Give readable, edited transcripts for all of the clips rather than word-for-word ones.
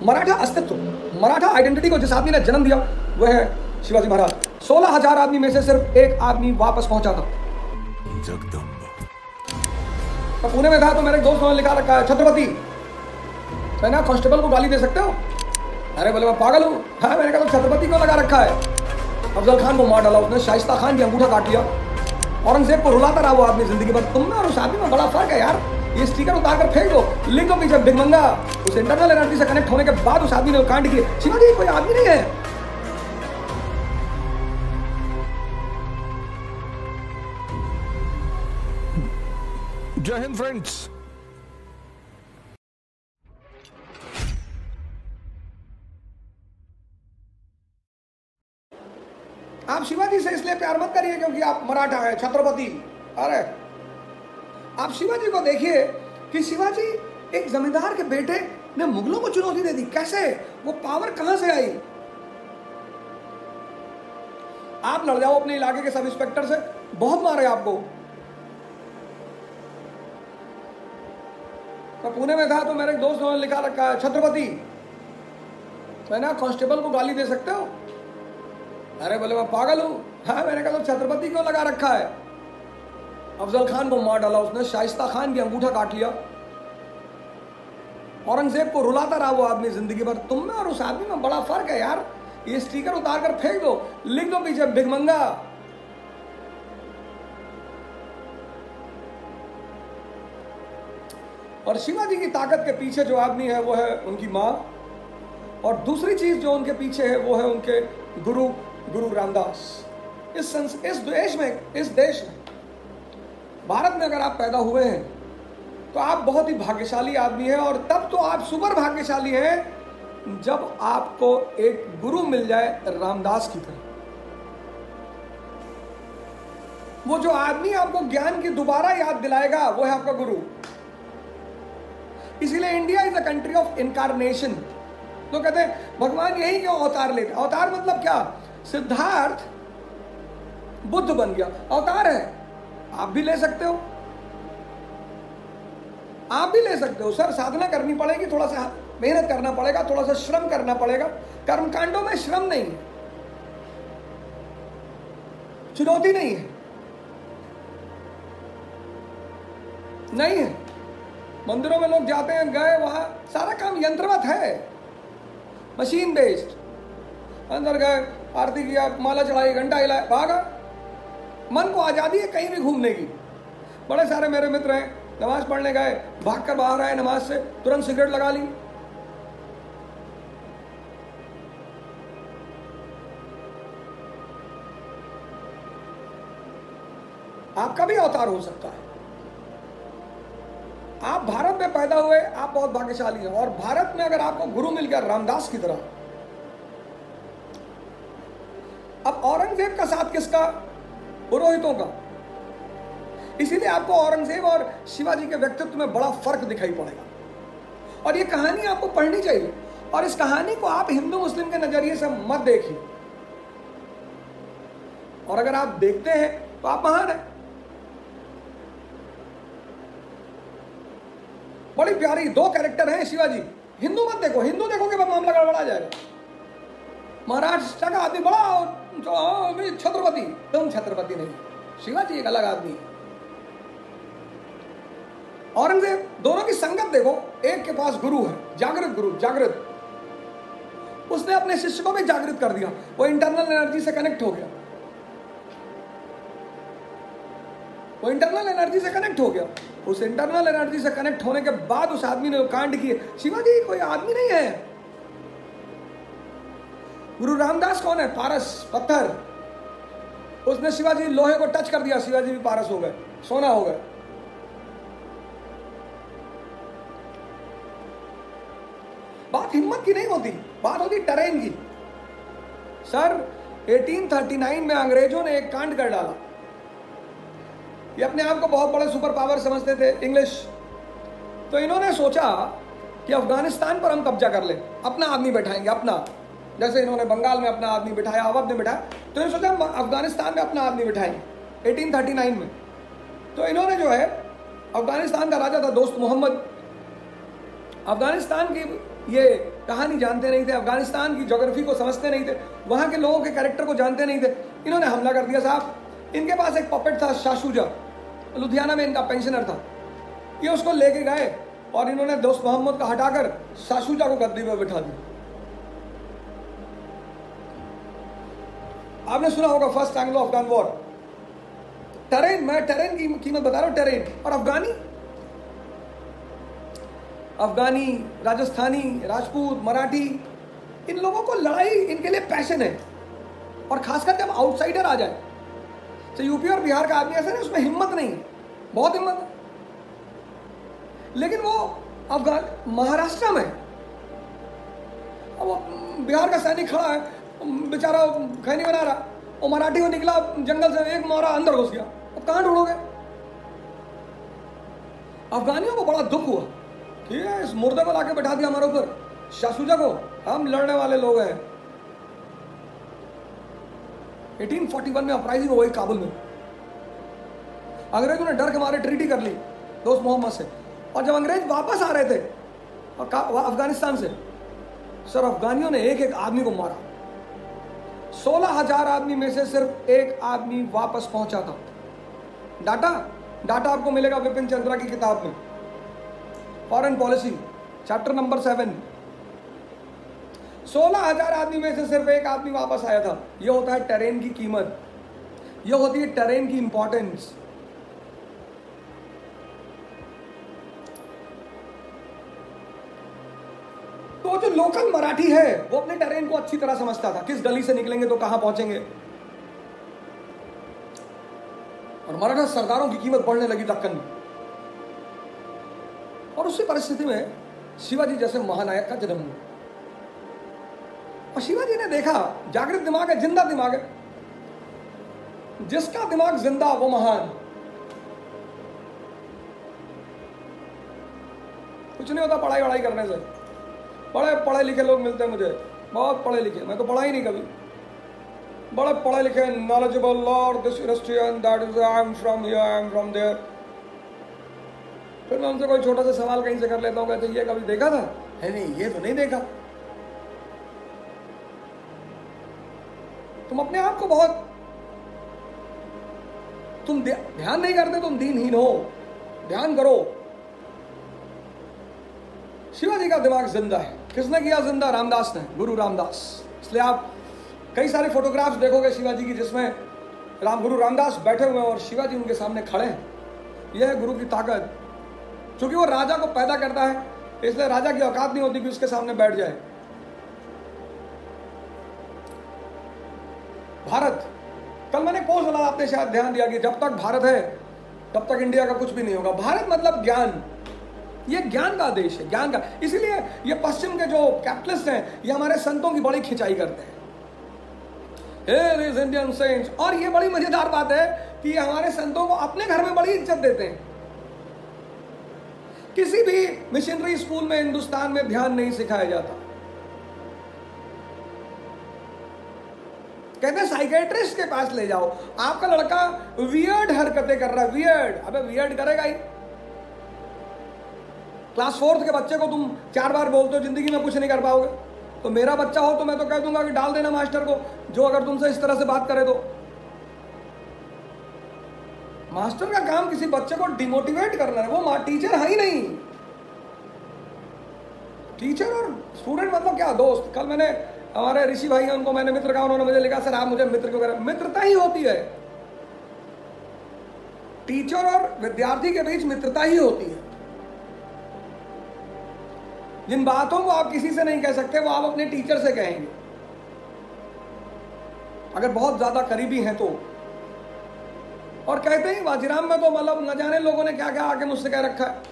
मराठा अस्तित्व, मराठा आइडेंटिटी को जिस आदमी ने जन्म दिया वह है शिवाजी महाराज। 16,000 आदमी में से सिर्फ एक आदमी वापस पहुंचा था। तो पुणे में था तो मेरे दोस्तों ने लिखा रखा है छत्रपति। मैंने कांस्टेबल को गाली दे सकते हो? अरे बोले मैं पागल हूँ। हाँ, मैंने कहा तो छत्रपति क्यों लगा रखा है? अफजल खान को मार डाला उसने, शाइस्ता खान की अंगूठा काट लिया, औरंगजेब को रुलाता रहा वो आदमी जिंदगी भर। तुम में और उस आदमी में बड़ा फर्क है यार। ये स्टिकर उतार कर फेंक दो, लिख दो पीछे भिखमंगा। उस इंटरनल एनर्जी से कनेक्ट होने के बाद उस आदमी ने कांड किए। शिवाजी कोई आदमी नहीं है। जय हिंद फ्रेंड्स। आप शिवाजी से इसलिए प्यार मत करिए क्योंकि आप मराठा हैं, छत्रपति। अरे आप शिवाजी को देखिए कि शिवाजी एक जमींदार के बेटे ने मुगलों को चुनौती दे दी। कैसे? वो पावर कहां से आई? आप लड़ जाओ अपने इलाके के सब इंस्पेक्टर से, बहुत मारे आपको। मैं पुणे में था तो मेरे दोस्तों ने लिखा रखा है छत्रपति। मैंने कांस्टेबल को गाली दे सकते हो? अरे बोले मैं पागल हूँ। हाँ, मैंने कहा तो छत्रपति क्यों लगा रखा है? अफजल खान को मार डाला उसने, शाइस्ता खान की अंगूठा काट लिया, औरंगजेब को रुलाता रहा वो आदमी जिंदगी भर। तुम में और उस आदमी में बड़ा फर्क है यार। ये स्टिकर उतार कर फेंक दो, लिख दो पीछे भिखमंगा। और शिवाजी की ताकत के पीछे जो आदमी है वो है उनकी मां, और दूसरी चीज जो उनके पीछे है वो है उनके गुरु रामदास। इस देश में भारत में अगर आप पैदा हुए हैं तो आप बहुत ही भाग्यशाली आदमी हैं। और तब तो आप सुपर भाग्यशाली हैं जब आपको एक गुरु मिल जाए रामदास की तरह। वो जो आदमी आपको ज्ञान की दोबारा याद दिलाएगा वो है आपका गुरु। इसीलिए India is a country of incarnation. तो कहते हैं भगवान यही क्यों अवतार लेते? अवतार मतलब क्या? सिद्धार्थ बुद्ध बन गया, अवतार है। आप भी ले सकते हो, आप भी ले सकते हो। सर साधना करनी पड़ेगी, थोड़ा सा मेहनत करना पड़ेगा, थोड़ा सा श्रम करना पड़ेगा। कर्मकांडों में श्रम नहीं है, चुनौती नहीं है, नहीं है। मंदिरों में लोग जाते हैं, गए, वहां सारा काम यंत्रवत है, मशीन बेस्ड। अंदर गए, आरती किया, माला चढ़ाई, घंटा हिलाया, भागा। मन को आजादी है कहीं भी घूमने की। बड़े सारे मेरे मित्र हैं, नमाज पढ़ने गए, भागकर बाहर आए नमाज से, तुरंत सिगरेट लगा ली। आपका भी अवतार हो सकता है। आप भारत में पैदा हुए, आप बहुत भाग्यशाली हैं। और भारत में अगर आपको गुरु मिल गया रामदास की तरह। अब औरंगजेब का साथ किसका? पुरोहितों का। इसीलिए आपको औरंगजेब और शिवाजी के व्यक्तित्व में बड़ा फर्क दिखाई पड़ेगा। और ये कहानी आपको पढ़नी चाहिए। और इस कहानी को आप हिंदू मुस्लिम के नजरिए से मत देखिए। और अगर आप देखते हैं तो आप महान हैं। बड़ी प्यारी दो कैरेक्टर हैं शिवाजी। हिंदू मत देखो, हिंदू देखोगे मामला गड़बड़ा जाएगा। महाराष्ट्र का आदमी बड़ा छत्रपति, तुम छत्रपति नहीं, शिवाजी एक अलग आदमी। औरंगजेब, दोनों की संगत देखो। एक के पास गुरु है, जागृत गुरु, जागृत। उसने अपने शिष्य को भी जागृत कर दिया, वो इंटरनल एनर्जी से कनेक्ट हो गया। वो इंटरनल एनर्जी से कनेक्ट हो गया। उस इंटरनल एनर्जी से कनेक्ट होने के बाद उस आदमी ने कांड किए। शिवाजी कोई आदमी नहीं है। गुरु रामदास कौन है? पारस, पत्थर। उसने शिवाजी लोहे को टच कर दिया, शिवाजी भी पारस हो गए, सोना हो गए। बात हिम्मत की नहीं होती, बात होती टेरेन की। सर 1839 में अंग्रेजों ने एक कांड कर डाला। ये अपने आप को बहुत बड़े सुपर पावर समझते थे, इंग्लिश। तो इन्होंने सोचा कि अफगानिस्तान पर हम कब्जा कर ले, अपना आदमी बैठाएंगे, अपना। जैसे इन्होंने बंगाल में अपना आदमी बिठाया, अवध में बिठाया, तो इन्होंने सोचा अफगानिस्तान में अपना आदमी बिठाएंगे 1839 में। तो इन्होंने जो है, अफगानिस्तान का राजा था दोस्त मोहम्मद। अफगानिस्तान की ये कहानी जानते नहीं थे, अफगानिस्तान की ज्योग्राफी को समझते नहीं थे, वहां के लोगों के कैरेक्टर को जानते नहीं थे। इन्होंने हमला कर दिया साहब। इनके पास एक पपेट था शाशुजा, लुधियाना में इनका पेंशनर था। ये उसको लेके गए और इन्होंने दोस्त मोहम्मद का हटाकर शाशुजा को गद्दी पर बिठा दिया। आपने सुना होगा first Anglo Afghan war. Terrain, मैं टेरेन की कीमत बता रहा हूं, टेरेन। और अफगानी, राजस्थानी, राजपूत, मराठी, इन लोगों को लड़ाई, इनके लिए पैशन है। और खासकर जब आउटसाइडर आ जाए, तो यूपी और बिहार का आदमी ऐसा नहीं, उसमें हिम्मत नहीं है, बहुत हिम्मत है। लेकिन वो अफगान महाराष्ट्र में, अब वो बिहार का सैनिक खड़ा है, बेचारा खैनी बना रहा, वो मराठी में निकला जंगल से, एक मोहरा अंदर घुस गया, अब कहां ढूंढोगे? अफगानियों को बड़ा दुख हुआ कि इस मुर्दे को लाके बैठा दिया हमारे ऊपर, शाशुजा को, हम लड़ने वाले लोग हैं। 1841 में अपराइजिंग हो गई काबुल में। अंग्रेजों ने डर के मारे ट्रीटी कर ली दोस्त मोहम्मद से। और जब अंग्रेज वापस आ रहे थे अफगानिस्तान से, सर अफगानियों ने एक एक आदमी को मारा। 16,000 आदमी में से सिर्फ एक आदमी वापस पहुंचा था। डाटा आपको मिलेगा विपिन चंद्रा की किताब में, फॉरेन पॉलिसी, चैप्टर नंबर 7। 16,000 आदमी में से सिर्फ एक आदमी वापस आया था। यह होता है टेरेन की कीमत, यह होती है टेरेन की इंपॉर्टेंस। तो जो लोकल मराठी है वो अपने टेरेन को अच्छी तरह समझता था, किस गली से निकलेंगे तो कहां पहुंचेंगे। और मराठा सरदारों की कीमत बढ़ने लगी दक्कन में। और उसी परिस्थिति में शिवाजी जैसे महानायक का जन्म हुआ। और शिवाजी ने देखा जागृत दिमाग है, जिंदा दिमाग है, जिसका दिमाग जिंदा वो महान। कुछ नहीं होता पढ़ाई वढ़ाई करने से। बड़े पढ़े लिखे लोग मिलते हैं मुझे, बहुत पढ़े लिखे, मैं तो पढ़ा ही नहीं कभी। बड़े पढ़े लिखे, knowledgeable और this Christian, that is I am from here, I am from there। फिर मैं उनसे कोई छोटा सा सवाल कहीं से कर लेता हूँ, कहते ये कभी देखा था? है नहीं, ये तो नहीं देखा। तुम अपने आप को बहुत, तुम ध्यान नहीं करते, तुम दीनहीन हो, ध्यान करो। शिवाजी का दिमाग जिंदा है। किसने किया जिंदा? रामदास ने, गुरु रामदास। इसलिए आप कई सारे फोटोग्राफ्स देखोगे शिवाजी की जिसमें गुरु रामदास बैठे हुए हैं और शिवाजी उनके सामने खड़े हैं। यह है गुरु की ताकत। क्योंकि वो राजा को पैदा करता है, इसलिए राजा की औकात नहीं होती कि उसके सामने बैठ जाए। भारत, कल मैंने पोस्ट डाला, आपने शायद ध्यान दिया कि जब तक भारत है तब तक इंडिया का कुछ भी नहीं होगा। भारत मतलब ज्ञान, ये ज्ञान का देश है, ज्ञान का। इसीलिए ये पश्चिम के जो कैपिटलिस्ट हैं, ये हमारे संतों की बड़ी खिंचाई करते हैं। Here is Indian saints। और ये बड़ी मजेदार बात है कि ये हमारे संतों को अपने घर में बड़ी इज्जत देते हैं। किसी भी मिशनरी स्कूल में हिंदुस्तान में ध्यान नहीं सिखाया जाता। कहते हैं साइकेट्रिस्ट के पास ले जाओ, आपका लड़का वियर्ड हरकतें कर रहा है। वियर्ड, अबे वियर्ड करेगा ही। क्लास 4 के बच्चे को तुम 4 बार बोलते हो जिंदगी में कुछ नहीं कर पाओगे। तो मेरा बच्चा हो तो मैं तो कह दूंगा कि डाल देना मास्टर को, जो अगर तुमसे इस तरह से बात करे तो। मास्टर का काम किसी बच्चे को डिमोटिवेट करना है, वो टीचर है ही नहीं। टीचर और स्टूडेंट मतलब क्या, दोस्त। कल मैंने हमारे ऋषि भाई हैं, उनको मैंने मित्र कहा, उन्होंने मुझे लिखा सर आप मुझे मित्र क्यों करें। मित्रता ही होती है, टीचर और विद्यार्थी के बीच मित्रता ही होती है। जिन बातों को आप किसी से नहीं कह सकते वो आप अपने टीचर से कहेंगे, अगर बहुत ज्यादा करीबी हैं तो। और कहते हैं वाजीराम में तो मतलब न जाने लोगों ने क्या क्या आके मुझसे कह रखा है।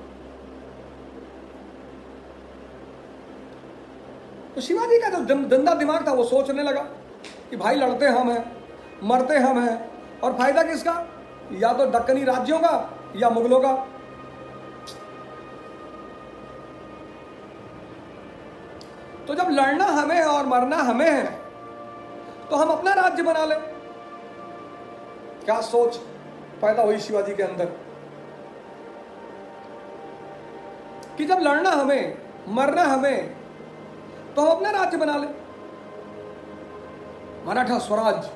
तो शिवाजी का जो जिंदा दिमाग था वो सोचने लगा कि भाई लड़ते हम हैं, मरते हम हैं, और फायदा किसका? या तो दक्कनी राज्यों का या मुगलों का। तो जब लड़ना हमें है और मरना हमें है तो हम अपना राज्य बना लें। क्या सोच पैदा हुई शिवाजी के अंदर कि जब लड़ना हमें, मरना हमें, तो हम अपना राज्य बना लें, मराठा स्वराज।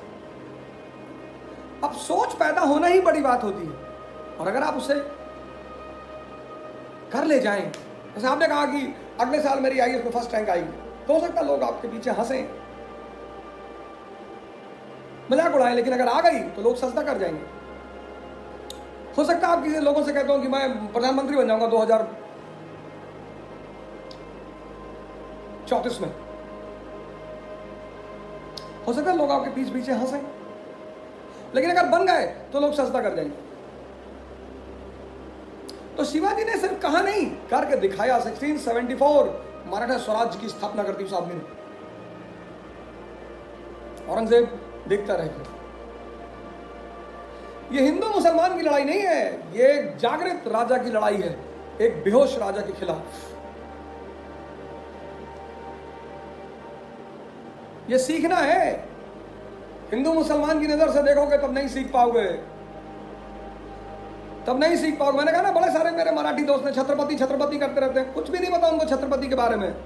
अब सोच पैदा होना ही बड़ी बात होती है, और अगर आप उसे कर ले जाएं, जैसे आपने कहा कि अगले साल मेरी आईएएस में फर्स्ट रैंक आएगी, तो हो सकता है लोग आपके पीछे हंसें, मजाक उड़ाएं, लेकिन अगर आ गई तो लोग सजदा कर जाएंगे। हो सकता है आप किसी लोगों से कहते हो कि मैं प्रधानमंत्री बन जाऊंगा 2034 में, हो सकता है लोग आपके पीछे हंसें, लेकिन अगर बन गए तो लोग सजदा कर जाएंगे। तो शिवाजी ने सिर्फ कहा नहीं, करके दिखाया। 1674 मराठा स्वराज्य की स्थापना करती उस आदमी ने। औरंगजेब देखता रह गया। ये हिंदू मुसलमान की लड़ाई नहीं है, ये एक जागृत राजा की लड़ाई है, एक बेहोश राजा के खिलाफ। ये सीखना है। हिंदू मुसलमान की नजर से देखोगे तब नहीं सीख पाओगे, तब नहीं सीख पाओगे। मैंने कहा ना, बड़े सारे मेरे मराठी दोस्त ने छत्रपति छत्रपति करते रहते हैं, कुछ भी नहीं पता उनको छत्रपति के बारे में।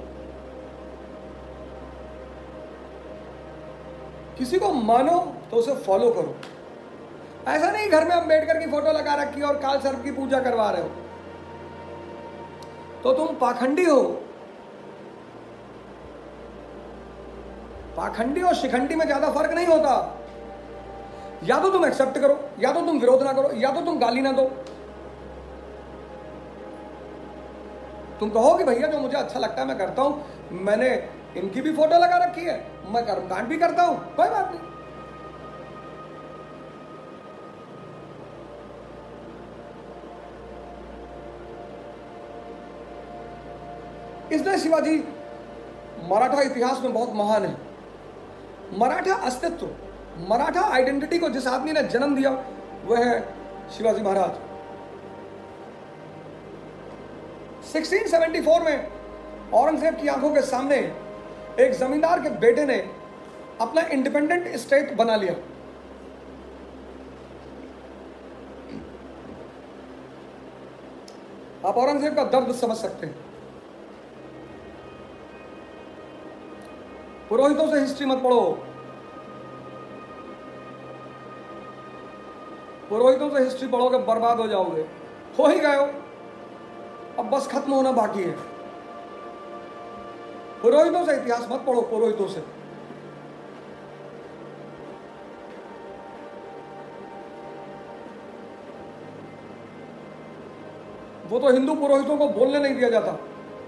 किसी को मानो तो उसे फॉलो करो। ऐसा नहीं घर में अम्बेडकर की फोटो लगा रखी और काल सर्प की पूजा करवा रहे हो तो तुम पाखंडी हो। पाखंडी और शिखंडी में ज्यादा फर्क नहीं होता। या तो तुम एक्सेप्ट करो, या तो तुम विरोध ना करो, या तो तुम गाली ना दो। तुम कहो कि भैया जो मुझे अच्छा लगता है मैं करता हूं, मैंने इनकी भी फोटो लगा रखी है, मैं कर्मकांड भी करता हूं, कोई बात नहीं। इसलिए शिवाजी मराठा इतिहास में बहुत महान है। मराठा अस्तित्व, मराठा आइडेंटिटी को जिस आदमी ने जन्म दिया वह है शिवाजी महाराज। 1674 में औरंगजेब की आंखों के सामने एक जमींदार के बेटे ने अपना इंडिपेंडेंट स्टेट बना लिया। आप औरंगजेब का दर्द समझ सकते हैं। पुरोहितों से हिस्ट्री मत पढ़ो, पुरोहितों से हिस्ट्री पढ़ोगे बर्बाद हो जाओगे। हो ही गए हो, अब बस खत्म होना बाकी है। पुरोहितों से इतिहास मत पढ़ो, पुरोहितों से। वो तो हिंदू पुरोहितों को बोलने नहीं दिया जाता।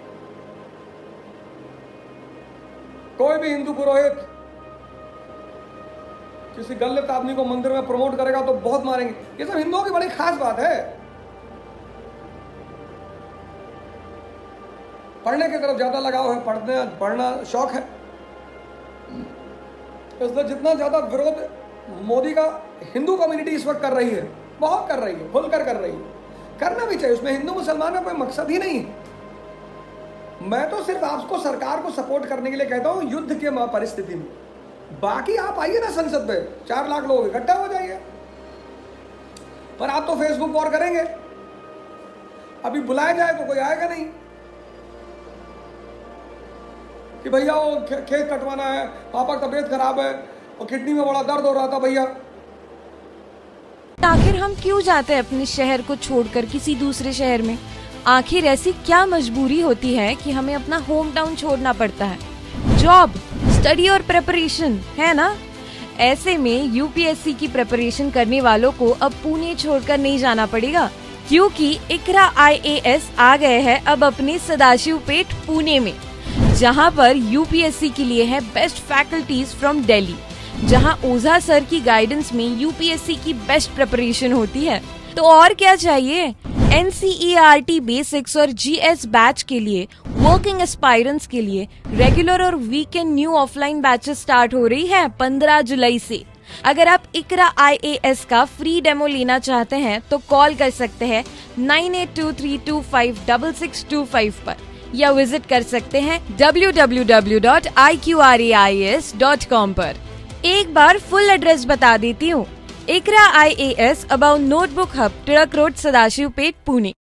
कोई भी हिंदू पुरोहित किसी गलत आदमी को मंदिर में प्रमोट करेगा तो बहुत मारेंगे। ये सब हिंदुओं की बड़ी खास बात है। पढ़ने की तरफ ज्यादा लगाव है, पढ़ना शौक है। इसलिए जितना ज्यादा विरोध मोदी का हिंदू कम्युनिटी इस वक्त कर रही है, बहुत कर रही है, खुलकर कर रही है, करना भी चाहिए। उसमें हिंदू मुसलमान का कोई मकसद ही नहीं है। मैं तो सिर्फ आपको सरकार को सपोर्ट करने के लिए कहता हूं युद्ध के परिस्थिति में। बाकी आप आइए ना संसद पे, 4 लाख लोग इकट्ठा हो जाइए। पर आप तो फेसबुक वॉर करेंगे। अभी बुलाया जाए तो कोई आएगा नहीं कि भैया वो खेत कटवाना है, पापा की तबीयत खराब है और किडनी में बड़ा दर्द हो रहा था भैया। आखिर हम क्यों जाते हैं अपने शहर को छोड़कर किसी दूसरे शहर में? आखिर ऐसी क्या मजबूरी होती है कि हमें अपना होम टाउन छोड़ना पड़ता है? जॉब, स्टडी और प्रिपरेशन, है ना? ऐसे में यूपीएससी की प्रिपरेशन करने वालों को अब पुणे छोड़कर नहीं जाना पड़ेगा, क्योंकि इकरा आईएएस आ गए हैं अब अपने सदाशिवपेट पुणे में, जहां पर यूपीएससी के लिए है बेस्ट फैकल्टीज फ्रॉम दिल्ली, जहां ओझा सर की गाइडेंस में यूपीएससी की बेस्ट प्रिपरेशन होती है। तो और क्या चाहिए? NCERT बेसिक्स और GS बैच के लिए, वर्किंग एस्पायरेंट्स के लिए रेगुलर और weekend new offline batches start हो रही है 15 जुलाई से। अगर आप इकरा IAS का फ्री डेमो लेना चाहते हैं तो कॉल कर सकते हैं 9823256625 पर, या विजिट कर सकते हैं www.iqrais.com पर। एक बार फुल एड्रेस बता देती हूँ। Iqra IAS about notebook hub, Tilak road, Sadashivpeth, Pune.